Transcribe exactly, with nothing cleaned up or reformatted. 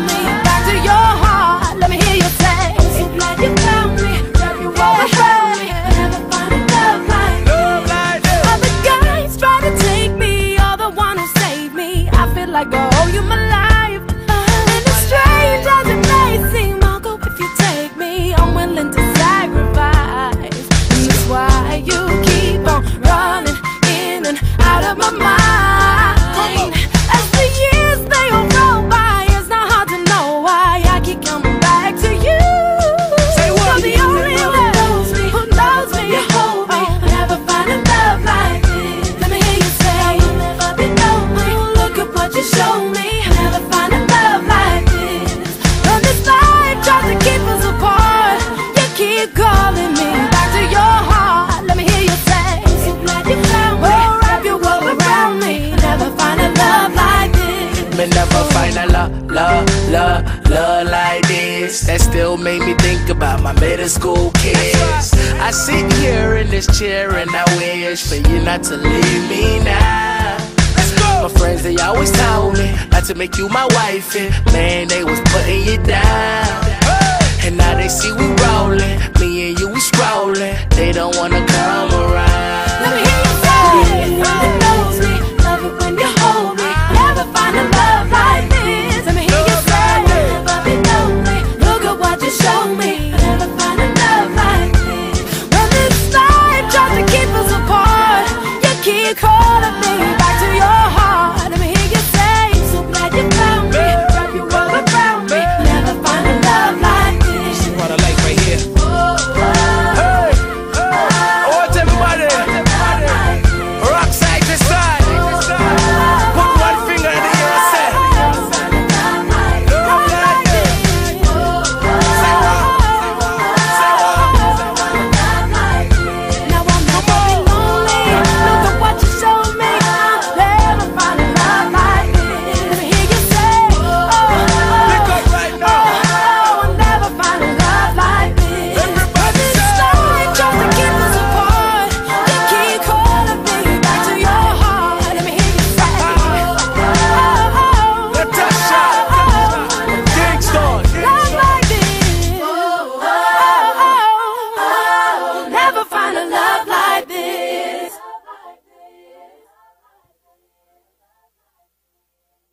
me back to your heart. Let me hear you say, so glad you found me. Wrap your arms around me. I never find a love like this. Other guys try to take me, you're the one who saved me. I feel like I owe you my life. And as strange as it may seem, I'll go if you take me. I'm willing to sacrifice. And that's why you keep on running in and out of my mind. As the years they all roll by, it's not hard to know why I keep coming back to you. You're the only one who knows me, who knows me, you hold me. I'll never find a love like this. Let me hear you say, you'll never be lonely. Look at what you showed me. I'll never find a love like this. When this life tries to keep us apart, you keep calling me back to your heart. Let me hear you say, so glad you found me. Oh, wrap your world around me. I'll never find a love like this. Me never find a love, love, love, love like this. That still made me think about my middle school kids. I sit here in this chair and I wish for you not to leave me now. My friends, they always told me not to make you my wife, and man, they was putting you down. And now they see we rollin', me and you we scrollin'. They don't wanna come around.